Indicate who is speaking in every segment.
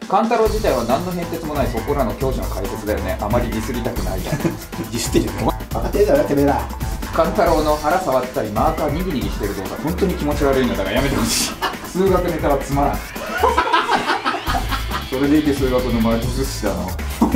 Speaker 1: カン太郎自体は何の変哲もないそこらの教師の解説だよね。あまりディスりたくない。
Speaker 2: ディスってるよ。分かってるだろてめえら。
Speaker 1: カン太郎の腹触ったりマーカーニギニギしてる動画本当に気持ち悪いのだからやめてほしい。数学ネタはつまらん。それでいて数学の魔術師だな。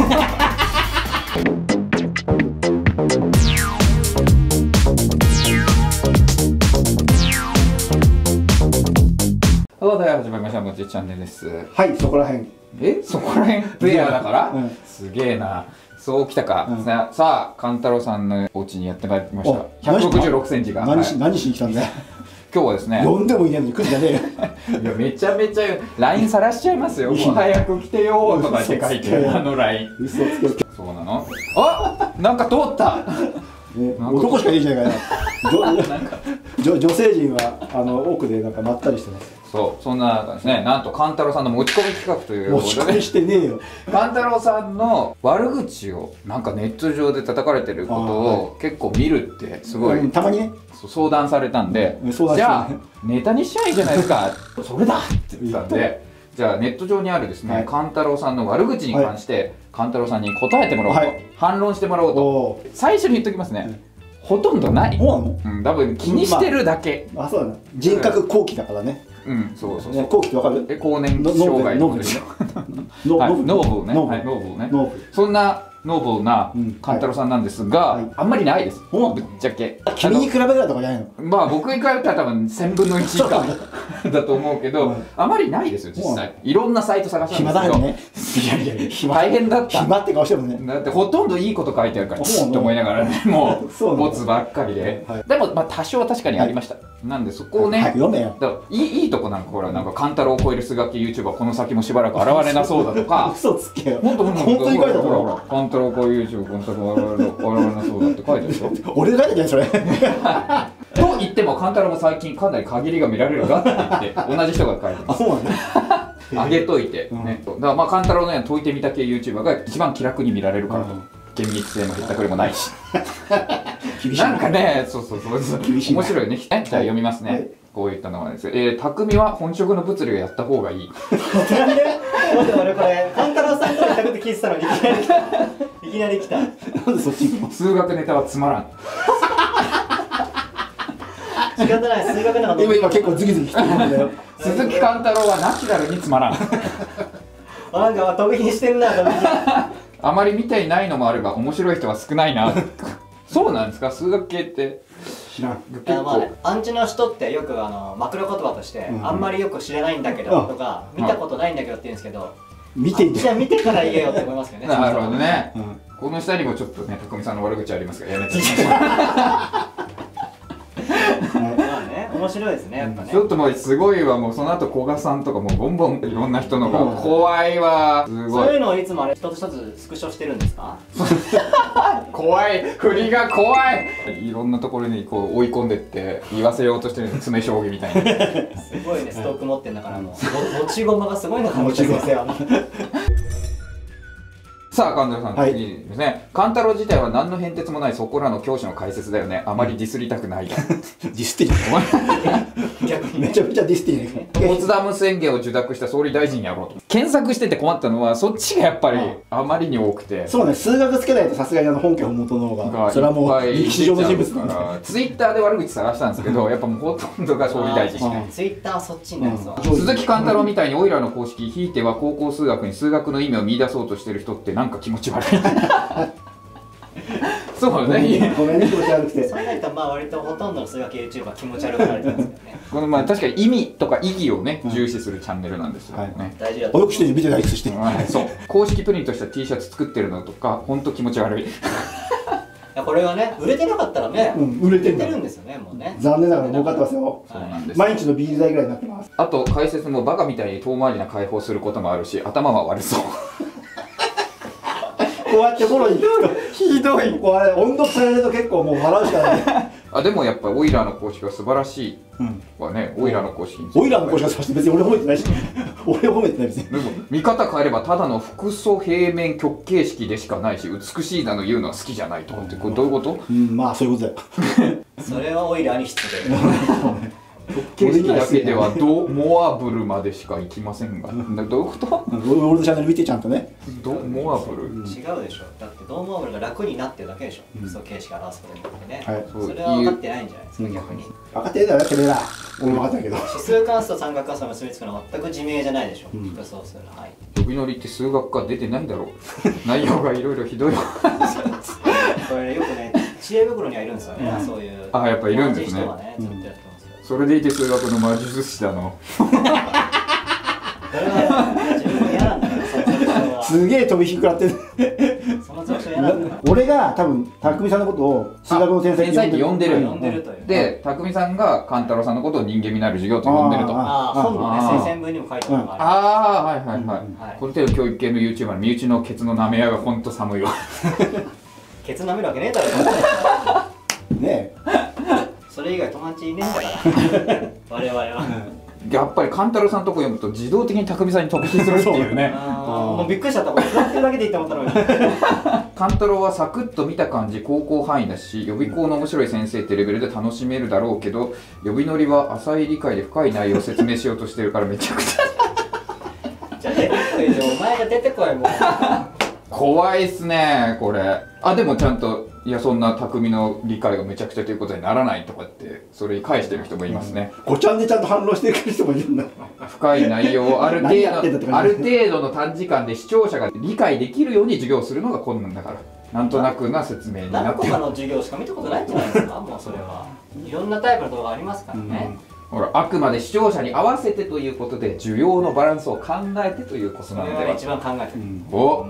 Speaker 1: はい、始まりました。もちチャンネルです。
Speaker 2: はい、そこらへん。
Speaker 1: そこらへんプレイヤーだから、
Speaker 2: うん、
Speaker 1: すげえな。そうきたか。
Speaker 2: うん、
Speaker 1: さあ、カン太郎さんのお家にやってまいりました。166センチが。
Speaker 2: 何しに来たんだよ。
Speaker 1: 今日はですね。
Speaker 2: 呼んでもいないのに来るんじゃねえよ。
Speaker 1: いや、めちゃめちゃ LINE さらしちゃいますよ。もう早く来てよーとかって書いてる、あの LINE。
Speaker 2: 嘘つけ。
Speaker 1: そうなの？あ、なんか通った。
Speaker 2: 男しかいいじゃないかよ。女性陣は奥でなんかまったりしてます。
Speaker 1: そう、そんな中ですね、なんとカン太郎さんの持ち込み企画ということで、
Speaker 2: 持ち込みしてねえよ。
Speaker 1: カン太郎さんの悪口をなんかネット上で叩かれてることを結構見るってすごい、
Speaker 2: たまにね
Speaker 1: 相談されたんで、じゃあネタにしちゃいいじゃないですか。それだって言ったんで、じゃあネット上にあるですね、カン太郎さんの悪口に関してカン太郎さんに答えてもらおうと、反論してもらおうと。最初に言っときますね、ほとんどない。多分気にしてるだけ。
Speaker 2: あ、そうだな。人格後期だからね。
Speaker 1: うん、そうそうそう。
Speaker 2: 後期ってわかる？
Speaker 1: 更年期障害のノーブルね。そんなノーブルなカン太郎さんなんですが、あんまりないです。ぶっちゃけ。
Speaker 2: 君に比べたらとかじゃないの？
Speaker 1: まあ僕に比べたら多分1000分の1以下だと思うけど、あまりないですよ実際。いろんなサイト探したんですけど。
Speaker 2: 暇だよね。いや
Speaker 1: 大変だった。
Speaker 2: 暇って顔してるもんね。
Speaker 1: だってほとんどいいこと書いてあるからチッと思いながらね、もうボツばっかりで。でもまあ多少は確かにありました。なんでそこをね、
Speaker 2: 読めよ。
Speaker 1: いいとこなんかほらなんかカン太郎を超える数学系 YouTuber この先もしばらく現れなそうだとか。
Speaker 2: 嘘つけよ。
Speaker 1: 本当に
Speaker 2: 書いてある。
Speaker 1: ほらカン太郎を超える YouTuber この先も現れなそうだって書いてあるでしょ。
Speaker 2: 俺が書いてるじゃんそれ。
Speaker 1: と言ってもカン太郎も最近かなり限りが見られるがって言って同じ人が書いてます。そうなんだ。あげといてね。だからまあカン太郎のような解いてみた系 YouTuber が一番気楽に見られるからと。厳密性もへったくれもないし。なんかね、そう面白いね。じゃあ読みますね。こういったのはですね、匠は本職の物理をやった方がいい。
Speaker 3: 俺これカン太郎さんとか言ったこと聞いてたのにいきなり来た。なん
Speaker 2: でそっち行くの？
Speaker 1: 数学ネタはつまらん。
Speaker 3: 仕方ない、数学なんか
Speaker 2: 今結構ズキズキ来てるんだよ。
Speaker 1: 鈴木貫太郎はナチュラルにつまらん。
Speaker 3: なんか飛び火してんな、飛び火。
Speaker 1: あまり見ていないのもあるが面白い人は少ないな。そうなんですか？数学系って
Speaker 2: 知らん。
Speaker 3: アンチの人ってよくマクロ言葉としてあんまりよく知らないんだけどとか見たことないんだけどって言うんですけど、じゃあ見てから言えよって思いますよね。
Speaker 1: なるほどね。この下にもちょっとね匠さんの悪口ありますがやめて。
Speaker 3: 面白いですね、やっぱね。
Speaker 1: ちょっともうすごいわ、もうその後古賀さんとかもうボンボンいろんな人のが怖いわ。すごい。
Speaker 3: そういうのをいつも一つ一つスクショしてるんですか？
Speaker 1: 怖い、振りが怖い。いろんなところにこう追い込んでって言わせようとしてる詰将棋みたいな。
Speaker 3: すごいね、ストーク持ってんだからもう持ち駒がすごいのかもしれません。
Speaker 1: さあ、カン太郎さん、いいですね。カン太郎自体は何の変哲もないそこらの教師の解説だよね。あまりディスりたくない。デ
Speaker 2: ィスってる。めちゃめちゃディスってる。
Speaker 1: ポツダム宣言を受諾した総理大臣やろうと。検索してて困ったのは、そっちがやっぱりあまりに多くて。
Speaker 2: そうね、数学つけないとさすがに本家本元の方が、それはもう歴史上の人物だから。
Speaker 1: ツイッターで悪口探したんですけど、やっぱもうほとんどが総理大臣。
Speaker 3: ツイッターはそっちになるぞ。
Speaker 1: 鈴木貫太郎みたいにオイラーの公式、ひいては高校数学に数学の意味を見出そうとしてる人ってなんか気持ち悪い。そうね。
Speaker 2: ごめんね、気持ち悪くて。
Speaker 3: それだとまあ割とほとんどの数学 YouTuber 気持ち悪くなれてますよね。
Speaker 1: このまあ確かに意味とか意義をね重視するチャンネルなんですよね。
Speaker 3: 大事だと。
Speaker 2: よくして見てないくして。
Speaker 1: そう。公式プリントした T シャツ作ってるのとか本当気持ち悪い。
Speaker 3: これがね売れてなかったらね、
Speaker 2: 売れてる
Speaker 3: んですよね、もうね。
Speaker 2: 残念ながら儲かってますよ。
Speaker 1: そうなんです。
Speaker 2: 毎日のビール代ぐらいになってます。
Speaker 1: あと解説もバカみたいに遠回りな解放することもあるし頭は悪そう。
Speaker 2: こうやってフォローに行くとひどい。これ温度変えると結構もう笑うしかない。
Speaker 1: あ、でもやっぱオイラーの公式は素晴らしいわね。オイラーの公式。
Speaker 2: オイラーの公式は別に俺褒めてないし。俺褒めてない別に。
Speaker 1: でも見方変えればただの複素平面極形式でしかないし美しいなの言うのは好きじゃないとかってこれどういうこと？
Speaker 2: まあそういうことだよ。
Speaker 3: それはオイラーに失礼。
Speaker 1: 景色だけではモアブルまでしか行きませんが、どういうこと？
Speaker 2: 俺のチャンネル見てちゃんとね。
Speaker 1: モアブル
Speaker 3: 違うでしょ。だってドーモアブルが楽になってるだけでしょ。そう形式を表すことによってね。
Speaker 2: はい。
Speaker 3: それは分かってないんじゃないですか、逆に。
Speaker 2: 分かってるだろてめえら。俺も分かったけど。
Speaker 3: 指数関数と三角関数が結びつくのは全く自明じゃないでしょ。複数数の。はい。
Speaker 1: 呼び乗りって数学科出てないんだろう。内容がいろいろひどい。
Speaker 3: これよくね、知恵袋にはいるんですよね。そういう。
Speaker 1: あ、やっぱいるんですね。それでいて数学の魔術師だの。
Speaker 2: すげえ飛び火食らってる。俺が多分匠さんのことを数学の天才
Speaker 1: って呼んでる。で、匠さんが勘太郎さんのことを人間味のある授業と呼んでると。
Speaker 3: 本のね、推薦文にも書いてあるのがある。
Speaker 1: ああ、はいはいはい。この程度教育系の YouTuber の身内のケツの舐め屋がほんと寒いわ。
Speaker 3: ケツ舐めるわけねえだろ。
Speaker 2: ねえ。
Speaker 3: それ以外友達いねえんだから我々は。
Speaker 1: やっぱり勘太郎さんのとこ読むと自動的に匠さんに飛び火するっていうね。
Speaker 3: もうびっくりしちゃった。俺座ってるだけでいいと思ったのに。
Speaker 1: 勘太郎はサクッと見た感じ高校範囲だし、予備校の面白い先生ってレベルで楽しめるだろうけど、呼び乗りは浅い理解で深い内容を説明しようとしてるからめちゃくちゃ。
Speaker 3: じゃあ出てこいよ、お前が出てこいもう。
Speaker 1: 怖いっすねこれ。あ、でもちゃんといやそんな匠の理解がめちゃくちゃということにならないとかってそれに返してる人もいますね。
Speaker 2: ごちゃんでちゃんと反論してくる人もいるんだ。
Speaker 1: 深い内容をある程度の短時間で視聴者が理解できるように授業するのが困難だから、なんとなくな説明になってる。
Speaker 3: 何個かの授業しか見たことないんじゃないですか。もうそれはいろんなタイプの動画ありますからね。
Speaker 1: ほら、あくまで視聴者に合わせてということで需要のバランスを考えてということなのでは。
Speaker 3: それが一番考えてる。
Speaker 1: お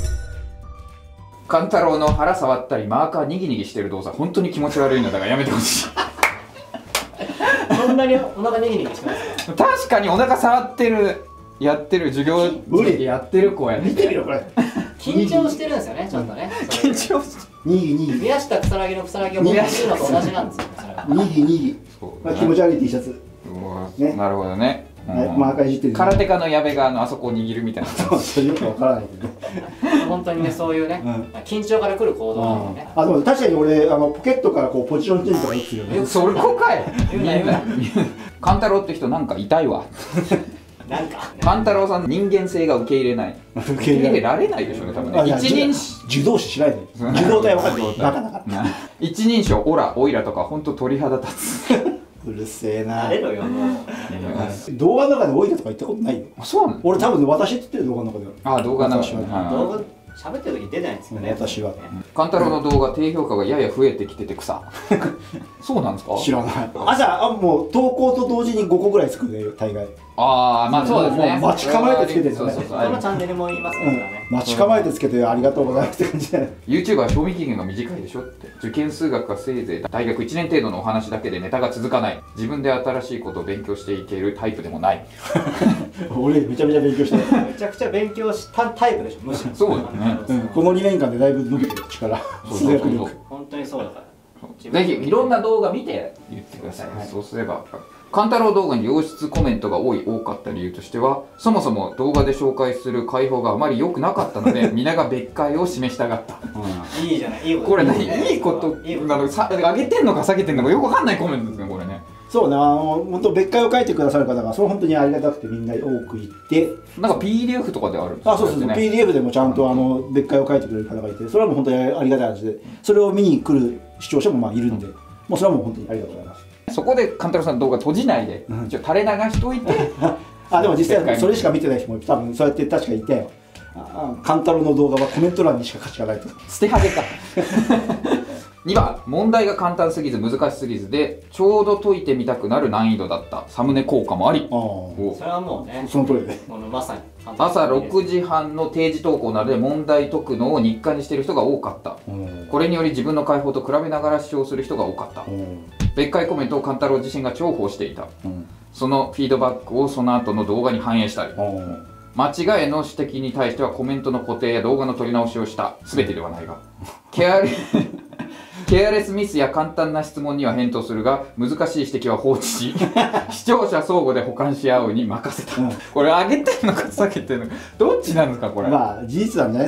Speaker 1: 勘太郎の腹触ったりマーカーにぎにぎしてる動作本当に気持ち悪いのだからやめてほしい。
Speaker 3: そんなにお腹にぎにぎしてますか。
Speaker 1: 確かにお腹触ってる、やってる授業やってる子やね。
Speaker 2: 見てみろこれ。
Speaker 3: 緊張してるんですよね、ちょっとね。
Speaker 1: 緊張して
Speaker 2: にぎにぎ。
Speaker 3: 宮下草薙の草薙を持ってるのと同じなんですよ。
Speaker 2: にぎにぎ。気持ち悪い T シャツ。
Speaker 1: なるほどね。
Speaker 2: マーカーいじってる。
Speaker 1: 空手家の矢部があそこを握るみたいな。
Speaker 2: そうよくわからないけどね。
Speaker 3: 本当にね、そういうね、緊張から来る行動なのね。
Speaker 2: あ、でも確かに俺ポケットからこうポジションチェンジとか打つよね。
Speaker 1: それこかい。勘太郎って人なんか痛いわ。
Speaker 3: なんか
Speaker 1: 勘太郎さんの人間性が受け入れない。受け入れられないでしょうね、多分ね。一人
Speaker 2: 受動詞しないで。受動体分かる。バカだから。
Speaker 1: 一人称オラオイラとか本当鳥肌立つ。
Speaker 2: うるせえな。
Speaker 3: 慣れろよもう。
Speaker 2: 動画の中でオイラとか言ったことないよ。
Speaker 1: そうなの？
Speaker 2: 俺多分私って言ってる動画の中では。
Speaker 1: あ、動画の中で。
Speaker 3: 動画喋ってる時出ないんですよね。
Speaker 2: 私は。
Speaker 1: 勘太郎の動画低評価がやや増えてきてて草。そうなんですか？
Speaker 2: 知らない。もう投稿と同時に5個ぐらいつくね大概。
Speaker 1: ああ、まあそうですね。
Speaker 2: 待ち構えてつけてる
Speaker 3: ね。どのチャンネルも言いますからね。
Speaker 2: 待ち構えてつけてありがとうございますって感じで。
Speaker 1: YouTuber は賞味期限が短いでしょって。受験数学がせいぜい大学1年程度のお話だけでネタが続かない。自分で新しいことを勉強していけるタイプでもない。
Speaker 2: 俺めちゃめちゃ勉強してる。
Speaker 3: めちゃくちゃ勉強したタイプでしょ。むしろ。
Speaker 1: そうだね。
Speaker 2: この2年間でだいぶ伸びてる力。数学力。
Speaker 3: 本当にそうだから。
Speaker 1: ぜひいろんな動画見て言ってください。そうすれば。勘太郎動画に良質コメントが多かった理由としては、そもそも動画で紹介する解放があまり良くなかったので皆が別解を示したがった。
Speaker 3: いいじゃない、いいこと。
Speaker 1: これいいことなの、上げてんのか下げてんのかよくわかんないコメントですねこれね。
Speaker 2: そうね、本当別解を書いてくださる方がそれ本当にありがたくてみんな多くいて、
Speaker 1: なんか PDF とかであるんですか？
Speaker 2: そうそうそう、PDF でもちゃんと別解を書いてくれる方がいて、それはもう本当にありがたい話で、それを見に来る視聴者もまあいるんで、もうそれはもう本当にありがとうございます。
Speaker 1: そこで勘太郎さんの動画閉じないで、垂れ流しといて。
Speaker 2: でも実際それしか見てない人も多分そうやって確かいたよ。勘太郎の動画はコメント欄にしか価値がないと。
Speaker 1: 捨てはげか。2番、問題が簡単すぎず難しすぎずでちょうど解いてみたくなる難易度だった。サムネ効果もあり。
Speaker 3: それはもうね、
Speaker 2: その通りで、
Speaker 3: まさに
Speaker 1: 朝6時半の定時投稿などで問題解くのを日課にしている人が多かった。これにより自分の解放と比べながら視聴する人が多かった。別解コメントを勘太郎自身が重宝していた。そのフィードバックをその後の動画に反映したり、間違いの指摘に対してはコメントの固定や動画の撮り直しをした。全てではないがケアレスミスや簡単な質問には返答するが難しい指摘は放置し視聴者相互で補完し合うに任せた。これ上げてんのか下げてんのかどっちなんですかこれ。
Speaker 2: まあ事実なんじゃないですか。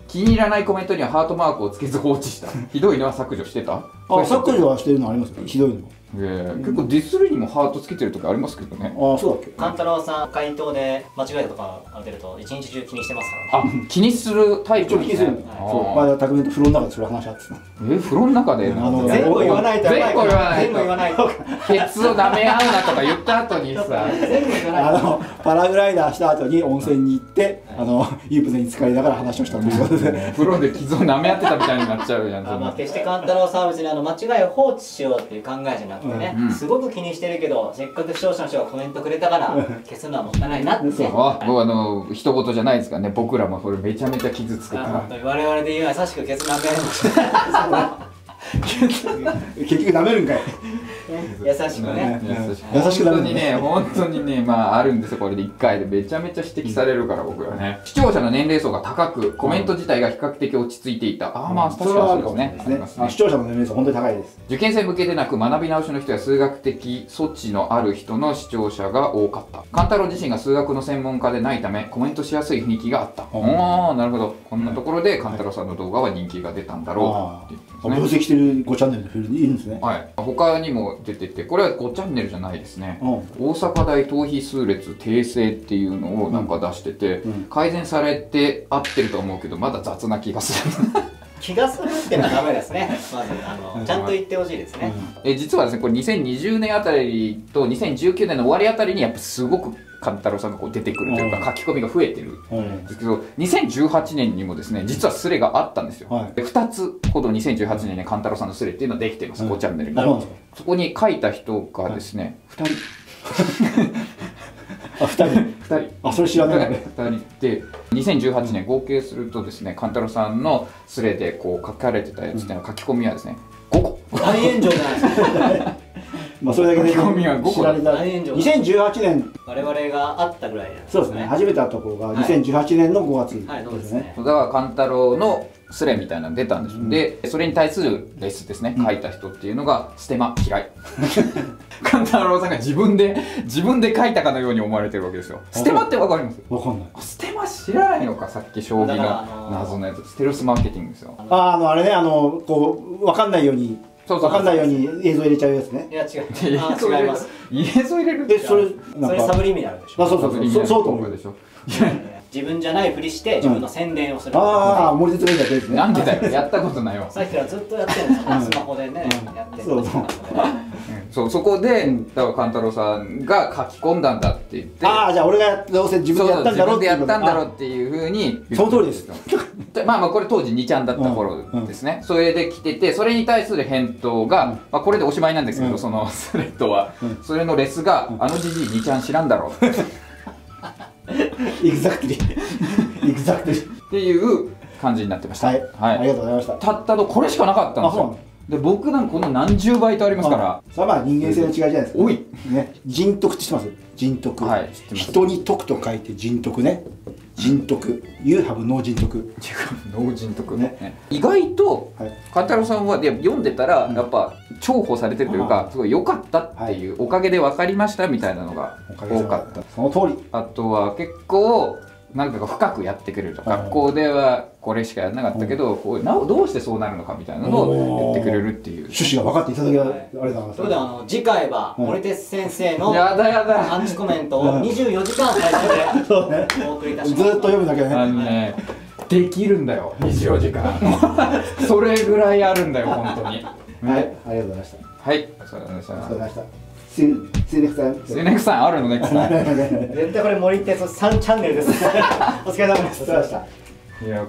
Speaker 1: 気に入らないコメントにはハートマークをつけず放置した。ひどいのは削除してた？
Speaker 2: 削除はしてるのありますよ、ひどいの。
Speaker 1: 結構ディスるにもハートつけてるとかありますけどね。
Speaker 2: ああ、そうだっけ。
Speaker 3: 勘太郎さん回答で間違えたとか出ると一日中気にしてますからね。
Speaker 1: あ、気にするタイプですね。
Speaker 2: そう、前田匠と風呂の中でそれ話し合ってた。
Speaker 1: 風呂の中で
Speaker 3: 全部言わないと。全部言わないと。
Speaker 1: ケツを舐め合うなとか言った後にさ、
Speaker 3: 全部言わないと。
Speaker 2: パラグライダーした後に温泉に行って湯船に浸かりながら話をしたということで、
Speaker 1: 風呂で傷を舐め合ってたみたいになっちゃうじゃん。
Speaker 3: 決して勘太郎さんは別に間違いを放置しようっていう考えじゃなくてね、すごく気にしてるけどせっかく視聴者の人がコメントくれたから消すのはもったいないなって。
Speaker 1: もう一言じゃないですからね。僕らもそれめちゃめちゃ傷つくから。
Speaker 3: 我々で言う優しく消すなんかやりました
Speaker 2: 結局舐めるんかい。
Speaker 3: 優しくね。
Speaker 2: 優しく
Speaker 1: 本当にね、本当にね、まああるんですよ。これで1回でめちゃめちゃ指摘されるから僕はね。視聴者の年齢層が高く、コメント自体が比較的落ち着いていた。ああ、まあ確かにそうですね。
Speaker 2: 視聴者の年齢層本当に高いです。
Speaker 1: 受験生向けでなく学び直しの人や数学的素地のある人の視聴者が多かった。勘太郎自身が数学の専門家でないためコメントしやすい雰囲気があった。ああ、なるほど。こんなところで勘太郎さんの動画は人気が出たんだろうっていう。
Speaker 2: 分析してる5チャンネルのフィルいるんですね。
Speaker 1: はい。他にも出てて、これは5チャンネルじゃないですね。大阪大等比数列訂正っていうのをなんか出してて、改善されて合ってると思うけど、まだ雑な気がする。
Speaker 3: 気がするってのはダメですね。まずちゃんと言ってほしいですね。
Speaker 1: 実はですね、これ2020年あたりと2019年の終わりあたりにやっぱすごく勘太郎さんがこう出てくるというか書き込みが増えてるんですけど、2018年にもですね実はスレがあったんですよ。2つほど2018年に勘太郎さんのスレっていうのができてます、5チャンネルに。そこに書いた人がですね2人。
Speaker 2: あ、2人。あ、それ知らない。
Speaker 1: 2人で2018年合計するとですね、勘太郎さんのスレでこう書かれてたやつっていうのは書き込みはですね5個。
Speaker 3: 大炎上じゃないですか。
Speaker 2: まあそれだけで
Speaker 1: 書き込みは5個
Speaker 3: 知られた。
Speaker 2: 2018年
Speaker 3: 我々が会ったぐらい。
Speaker 2: そうですね。初めて会った頃が2018年の5月ですね。
Speaker 1: だから勘太郎のスレみたいなの出たんですよ。でそれに対するレスですね、書いた人っていうのがステマ嫌い。勘太郎さんが自分で書いたかのように思われてるわけですよ。ステマってわかります？
Speaker 2: わかんない。
Speaker 1: ステマ知らないのか。さっき将棋の謎のやつ、ステルスマーケティングですよ。
Speaker 2: あれね、こうわかんないように映像入れちゃうやつね。
Speaker 3: いや違う。違います。
Speaker 1: 映像入れるって。
Speaker 3: それサブリミナルでしょ。
Speaker 2: そうと思う
Speaker 1: でしょ。
Speaker 3: 自分じゃないふりして自分の宣伝をする。
Speaker 2: ああ、森哲がやってるですね。
Speaker 1: なんでだよ、やったことないわ。
Speaker 3: さっきからずっとやってるんですよ。スマホでね、やってる。
Speaker 1: そこでだから勘太郎さんが書き込んだんだって言って、
Speaker 2: ああ、じゃあ俺がどうせ自分でやったんだろうって
Speaker 1: やったんだろうっていうふうに。
Speaker 2: その通りです。
Speaker 1: まあこれ当時2ちゃんだった頃ですね。それで来てて、それに対する返答がこれでおしまいなんですけど、そのスレッドはそれのレスが「あのじじい2ちゃん知らんだろ」
Speaker 2: エグザクトリー
Speaker 1: っていう感じになってました。
Speaker 2: はい、ありがとうございました。
Speaker 1: たったのこれしかなかったんですよ。で僕なんかこの何十倍とありますから。
Speaker 2: それはまあ人間性の違いじゃないですか。
Speaker 1: おい
Speaker 2: ね、人徳って知ってます？人徳。
Speaker 1: はい、知ってます。
Speaker 2: 人に徳と書いて人徳ね。人徳。You have no 人徳。
Speaker 1: 脳人徳ね。意外と勘太郎さんは読んでたらやっぱ重宝されてるというか、すごい良かったっていう、おかげで分かりましたみたいなのが多かった。
Speaker 2: その通り。
Speaker 1: あとは結構なんか深くやってくれると。学校ではこれしかやらなかったけど、どうしてそうなるのかみたいなのを言ってくれるっていう
Speaker 2: 趣旨が分かっていただけあれだな。
Speaker 3: それでは次回は森哲先生の
Speaker 1: やだ
Speaker 3: アンチコメントを24時間最初でお送りいたします。
Speaker 2: ずっと読むだけね。
Speaker 1: できるんだよ24時間。それぐらいあるんだよ本当に。
Speaker 2: はい、ありがとうございました。
Speaker 1: はい、お疲れ様でした。
Speaker 2: お疲れ様でした。スイネクさん。
Speaker 1: スイネクさんあるのね。
Speaker 3: 絶対これ森哲3チャンネルです。お疲れ様です。
Speaker 2: お疲れ様でした。